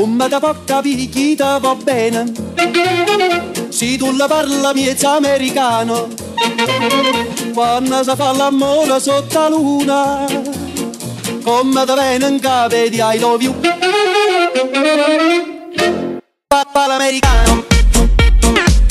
Come da può capire chi te va bene, se tu la parla miezza americano, quando si fa l'amore sotto la luna, come te viene in capo di I love you. Papà l'americano.